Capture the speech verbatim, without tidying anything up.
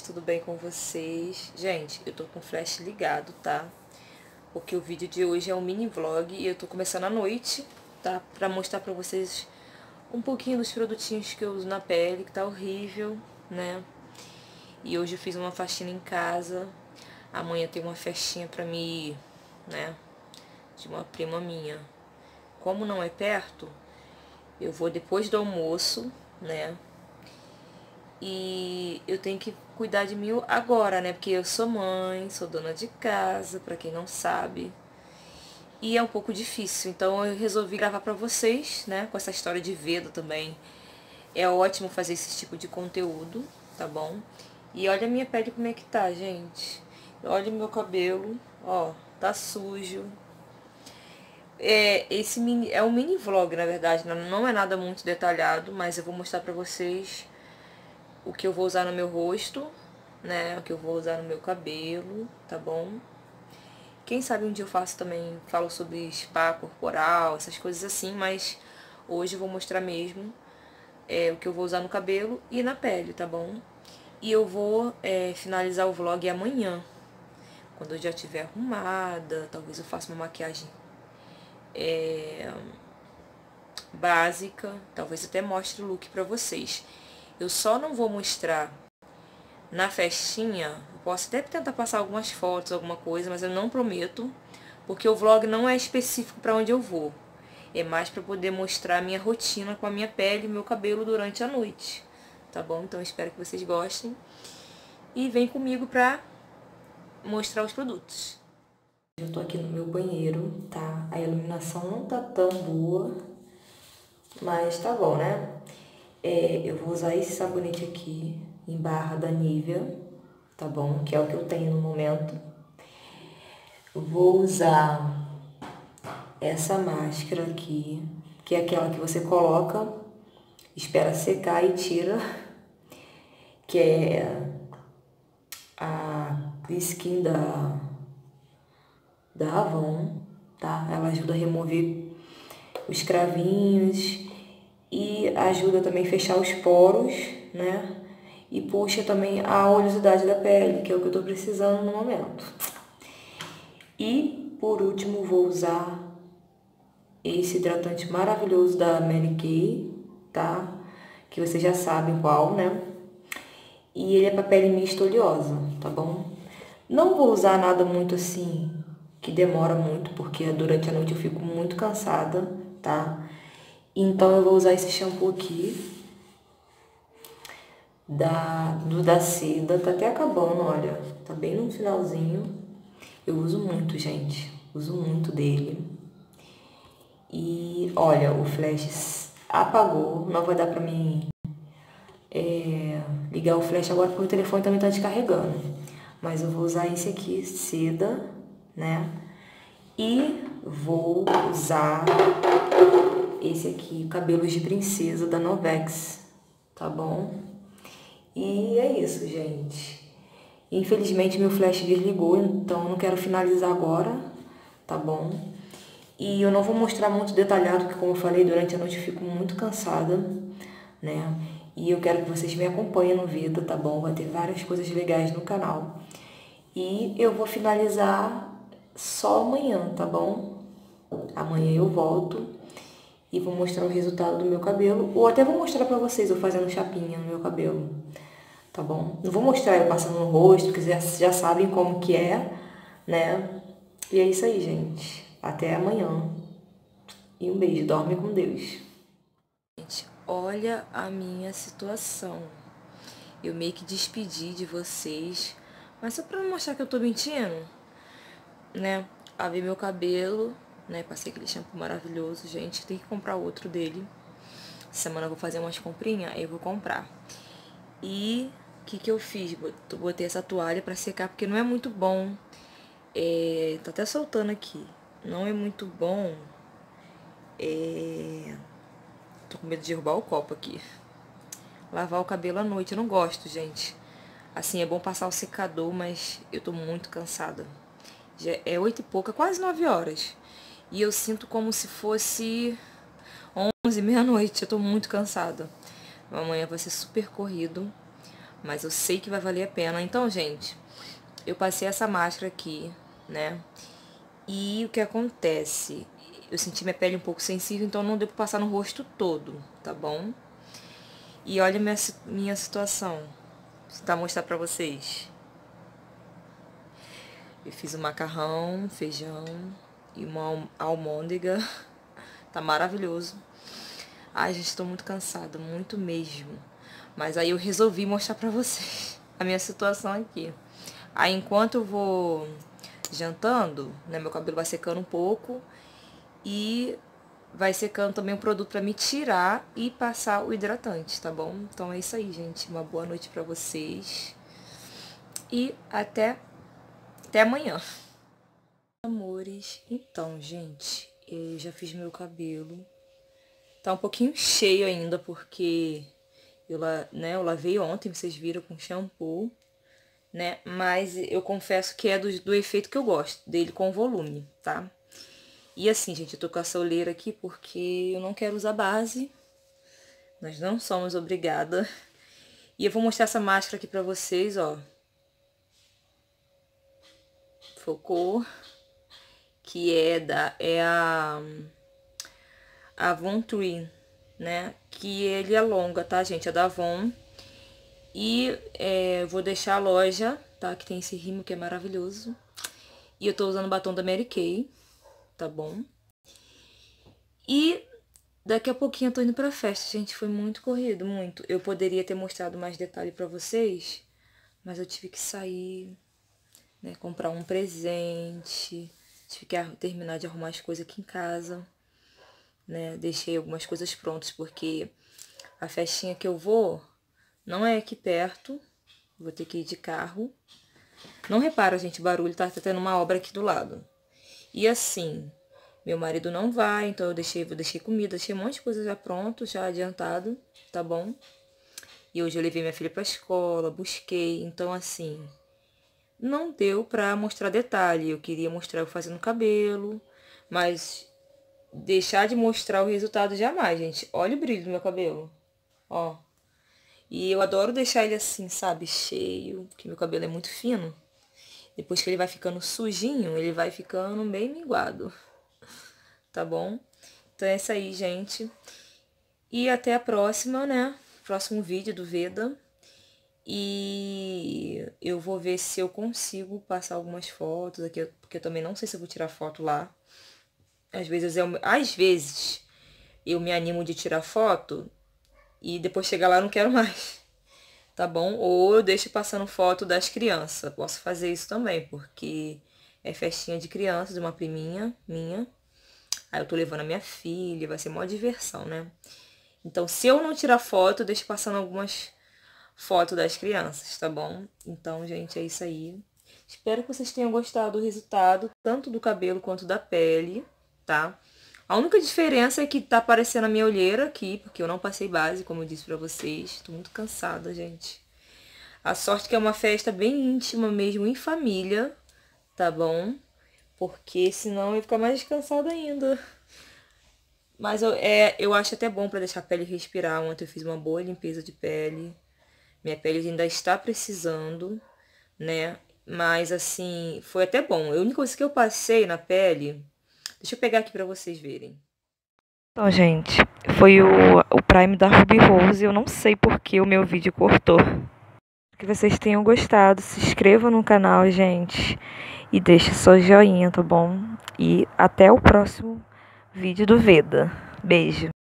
tudo bem com vocês? Gente, eu tô com o flash ligado, tá? Porque o vídeo de hoje é um mini vlog e eu tô começando à noite, tá? Pra mostrar pra vocês um pouquinho dos produtinhos que eu uso na pele, que tá horrível, né? E hoje eu fiz uma faxina em casa. Amanhã tem uma festinha pra mim, né? De uma prima minha. Como não é perto, eu vou depois do almoço, né? E eu tenho que cuidar de mim agora, né? Porque eu sou mãe, sou dona de casa, pra quem não sabe. E é um pouco difícil, então eu resolvi gravar pra vocês, né? Com essa história de Veda também. É ótimo fazer esse tipo de conteúdo, tá bom? E olha a minha pele como é que tá, gente. Olha o meu cabelo, ó, tá sujo. É, esse mini, é um mini vlog, na verdade, não é nada muito detalhado, mas eu vou mostrar pra vocês o que eu vou usar no meu rosto, né, o que eu vou usar no meu cabelo, tá bom? Quem sabe um dia eu faço também, falo sobre spa corporal, essas coisas assim, mas hoje eu vou mostrar mesmo é, o que eu vou usar no cabelo e na pele, tá bom? E eu vou é, finalizar o vlog amanhã, quando eu já estiver arrumada, talvez eu faça uma maquiagem é, básica, talvez até mostre o look pra vocês. Eu só não vou mostrar na festinha, eu posso até tentar passar algumas fotos, alguma coisa, mas eu não prometo, porque o vlog não é específico para onde eu vou. É mais para poder mostrar a minha rotina com a minha pele e meu cabelo durante a noite, tá bom? Então eu espero que vocês gostem e vem comigo pra mostrar os produtos. Eu tô aqui no meu banheiro, tá? A iluminação não tá tão boa, mas tá bom, né? É, eu vou usar esse sabonete aqui em barra da Nivea, tá bom? Que é o que eu tenho no momento. Eu vou usar essa máscara aqui, que é aquela que você coloca, espera secar e tira, que é a Skin da, da Avon, tá? Ela ajuda a remover os cravinhos e ajuda também a fechar os poros, né? E puxa também a oleosidade da pele, que é o que eu tô precisando no momento. E, por último, vou usar esse hidratante maravilhoso da Mary Kay, tá? Que vocês já sabem qual, né? E ele é pra pele mista oleosa, tá bom? Não vou usar nada muito assim, que demora muito, porque durante a noite eu fico muito cansada, tá? Então eu vou usar esse shampoo aqui, da, do da Seda, tá até acabando, olha, tá bem no finalzinho. Eu uso muito, gente, uso muito dele. E olha, o flash apagou, não vai dar pra mim é, ligar o flash agora porque o telefone também tá descarregando. Mas eu vou usar esse aqui, Seda, né? E vou usar esse aqui, Cabelos de Princesa, da Novex, tá bom? E é isso, gente. Infelizmente meu flash desligou, então eu não quero finalizar agora, tá bom? E eu não vou mostrar muito detalhado, porque como eu falei, durante a noite eu fico muito cansada, né? E eu quero que vocês me acompanhem no vídeo, tá bom? Vai ter várias coisas legais no canal. E eu vou finalizar só amanhã, tá bom? Amanhã eu volto e vou mostrar o resultado do meu cabelo. Ou até vou mostrar pra vocês eu fazendo chapinha no meu cabelo, tá bom? Não vou mostrar eu passando no rosto, porque vocês já sabem como que é, né? E é isso aí, gente. Até amanhã. E um beijo. Dorme com Deus. Gente, olha a minha situação. Eu meio que despedi de vocês, mas só pra não mostrar que eu tô mentindo, né? Lavei meu cabelo, né? Passei aquele shampoo maravilhoso, gente. Tem que comprar outro dele. Semana eu vou fazer umas comprinhas, aí eu vou comprar. E o que que eu fiz? Botei essa toalha pra secar, porque não é muito bom. É, tá até soltando aqui. Não é muito bom. É, tô com medo de derrubar o copo aqui. Lavar o cabelo à noite, eu não gosto, gente. Assim, é bom passar o secador, mas eu tô muito cansada. Já é oito e pouca, quase nove horas. E eu sinto como se fosse onze, meia-noite. Eu tô muito cansada. Amanhã vai ser super corrido. mas eu sei que vai valer a pena. Então, gente, eu passei essa máscara aqui, né? E o que acontece? Eu senti minha pele um pouco sensível, então não deu pra passar no rosto todo, tá bom? E olha minha, minha situação. Vou tentar mostrar pra vocês. Eu fiz um macarrão, feijão e uma almôndega. Tá maravilhoso. Ai, gente, tô muito cansada, muito mesmo. Mas aí eu resolvi mostrar pra vocês a minha situação aqui. Aí enquanto eu vou jantando, né, meu cabelo vai secando um pouco e vai secando também o produto pra me tirar e passar o hidratante, tá bom? Então é isso aí, gente. Uma boa noite pra vocês. E até, até amanhã. Amores, então, gente, eu já fiz meu cabelo. Tá um pouquinho cheio ainda, porque eu, né, eu lavei ontem, vocês viram, com shampoo, né? Mas eu confesso que é do, do efeito que eu gosto, dele com volume, tá? E assim, gente, eu tô com essa olheira aqui porque eu não quero usar base. Nós não somos obrigadas. E eu vou mostrar essa máscara aqui pra vocês, ó. Focou. Que é, da, é a... Avon Tree, né? Que ele é longa, tá, gente? É da Avon. E é, vou deixar a loja, tá? Que tem esse rímel que é maravilhoso. E eu tô usando o batom da Mary Kay, tá bom? E daqui a pouquinho eu tô indo pra festa, gente. Foi muito corrido, muito. Eu poderia ter mostrado mais detalhe pra vocês, mas eu tive que sair, né? Comprar um presente. Tive que terminar de arrumar as coisas aqui em casa. Né, deixei algumas coisas prontas, porque a festinha que eu vou não é aqui perto, vou ter que ir de carro. Não repara, gente, o barulho, tá, tá tendo uma obra aqui do lado. E assim, meu marido não vai, então eu deixei, eu deixei comida, deixei um monte de coisa já pronto, já adiantado, tá bom? E hoje eu levei minha filha pra escola, busquei, então assim, não deu pra mostrar detalhe. Eu queria mostrar eu fazendo cabelo, mas deixar de mostrar o resultado jamais, gente. Olha o brilho do meu cabelo. Ó. E eu adoro deixar ele assim, sabe? Cheio. Porque meu cabelo é muito fino. Depois que ele vai ficando sujinho, ele vai ficando bem minguado. Tá bom? Então é isso aí, gente. E até a próxima, né? Próximo vídeo do Veda. E eu vou ver se eu consigo passar algumas fotos aqui. Porque eu também não sei se eu vou tirar foto lá. Às vezes, eu, às vezes eu me animo de tirar foto e depois chegar lá eu não quero mais, tá bom? Ou eu deixo passando foto das crianças. Posso fazer isso também, porque é festinha de criança, de uma priminha minha. Aí eu tô levando a minha filha, vai ser mó diversão, né? Então, se eu não tirar foto, eu deixo passando algumas fotos das crianças, tá bom? Então, gente, é isso aí. Espero que vocês tenham gostado do resultado, tanto do cabelo quanto da pele. Tá? A única diferença é que tá aparecendo a minha olheira aqui, porque eu não passei base, como eu disse pra vocês. Tô muito cansada, gente. A sorte que é uma festa bem íntima mesmo, em família, tá bom? Porque senão eu ia ficar mais cansada ainda. Mas eu, é, eu acho até bom pra deixar a pele respirar. Ontem eu fiz uma boa limpeza de pele. Minha pele ainda está precisando, né? Mas assim, foi até bom. A única coisa que eu passei na pele... Deixa eu pegar aqui pra vocês verem. Então, gente, foi o, o Prime da Ruby Rose. Eu não sei porque o meu vídeo cortou. Espero que vocês tenham gostado. Se inscrevam no canal, gente. E deixe seu joinha, tá bom? E até o próximo vídeo do Veda. Beijo.